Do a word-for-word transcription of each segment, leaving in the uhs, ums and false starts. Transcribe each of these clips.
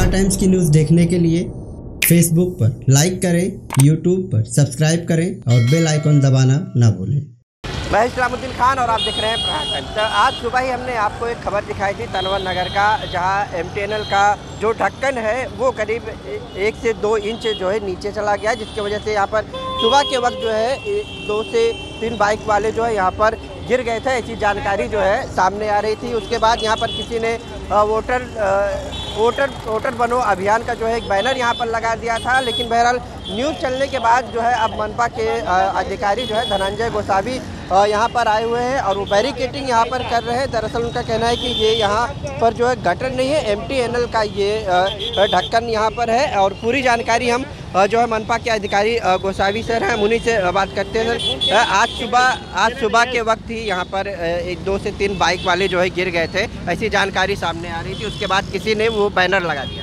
प्रहार टाइम्स की न्यूज़ देखने के लिए फेसबुक पर लाइक करें, यूट्यूब पर सब्सक्राइब करें और बेल आइकन दबाना ना भूलें। मैं इस्लामुद्दीन खान और आप देख रहे हैं प्रहार टाइम्स। तो आज सुबह ही हमने आपको एक खबर दिखाई थी तनवर नगर का, जहां एम टी एन एल का जो ढक्कन है वो करीब एक से दो इंच जो है नीचे चला गया, जिसकी वजह से यहाँ पर सुबह के वक्त जो है दो से तीन बाइक वाले जो है यहाँ पर गिर गए थे। ऐसी जानकारी जो है सामने आ रही थी। उसके बाद यहाँ पर किसी ने वोटर वोटर वोटर बनो अभियान का जो है एक बैनर यहाँ पर लगा दिया था, लेकिन बहरहाल न्यूज़ चलने के बाद जो है अब मनपा के अधिकारी जो है धनंजय गोसावी यहाँ पर आए हुए हैं और वो बैरिकेटिंग यहाँ पर कर रहे हैं। दरअसल उनका कहना है कि ये यहाँ पर जो है गटर नहीं है, एम टी एन एल का ये ढक्कन यहाँ पर है। और पूरी जानकारी हम जो है मनपा के अधिकारी गोसावी सर हैं, उन्हीं से बात करते हैं। सर, आज सुबह आज सुबह के वक्त ही यहाँ पर एक दो से तीन बाइक वाले जो है गिर गए थे, ऐसी जानकारी सामने आ रही थी। उसके बाद किसी ने वो बैनर लगा दिया।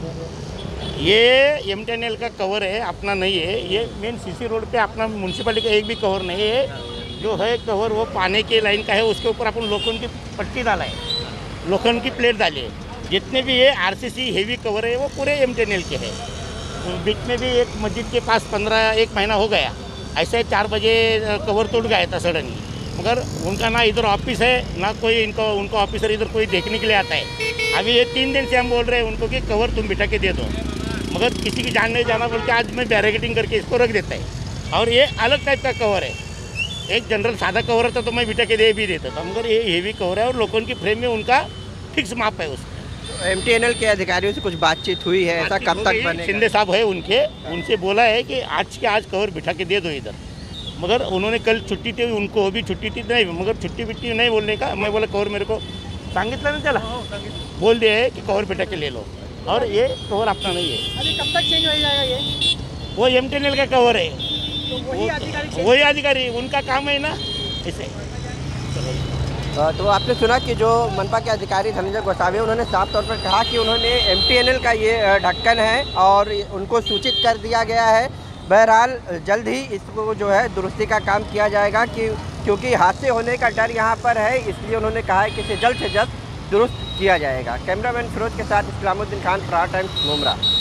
ये एम टी एन एल का कवर है, अपना नहीं है। ये मेन सीसी रोड पे अपना म्यूनसिपलिटी का एक भी कवर नहीं है। जो है कवर वो पानी के लाइन का है, उसके ऊपर अपन लोखंड की पट्टी डाला है, लोखंड की प्लेट डाली है। जितने भी ये R C C heavy cover है वो पूरे एम टी एन एल के हैं। बीच में भी एक मस्जिद के पास पंद्रह एक महीना हो गया, ऐसे चार बजे कवर टूट गया था सडनली, मगर उनका ना इधर ऑफिस है ना कोई इनको उनको ऑफिसर इधर कोई देखने के लिए आता है। अभी ये तीन दिन से हम बोल रहे हैं उनको कि कवर तुम बिठा के दे दो, मगर किसी की जान नहीं जाना बोल के आज मैं बैरिकेटिंग करके इसको रख देता है। और ये अलग टाइप का कवर है। एक जनरल सादा कवर होता तो मैं बिठा के दे भी देता था, मगर ये हेवी कवर है और लोखंड की फ्रेम में उनका फिक्स माप है। उसमें एम टी एन एल के अधिकारियों से कुछ बातचीत हुई है, ऐसा कब तक बनेगा? शिंदे साहब है उनके, उनसे बोला है कि आज के आज कवर बिठा के दे दो इधर, मगर उन्होंने कल छुट्टी थी, उनको भी छुट्टी थी नहीं, मगर छुट्टी बिट्टी नहीं बोलने का। मैं बोला कवर मेरे को सांगितलं ना, चला बोल दिया है कि कवर बिठा के ले लो, और ये कवर अपना नहीं है। अभी कब तक चेंज हो जाएगा ये? वो एम टी एन एल का कवर है, तो वही अधिकारी वही अधिकारी उनका काम है ना इसे। तो आपने सुना कि जो मनपा के अधिकारी धनंजय गोसावी उन्होंने साफ तौर पर कहा कि उन्होंने एम टी एन एल का ये ढक्कन है और उनको सूचित कर दिया गया है। बहरहाल जल्द ही इसको जो है दुरुस्ती का काम किया जाएगा, कि क्योंकि हादसे होने का डर यहाँ पर है, इसलिए उन्होंने कहा है कि इसे जल्द से जल्द दुरुस्त किया जाएगा। कैमरामैन फिरोज के साथ इस्लामुद्दीन खान, प्रहार टाइम्स, मुमरा।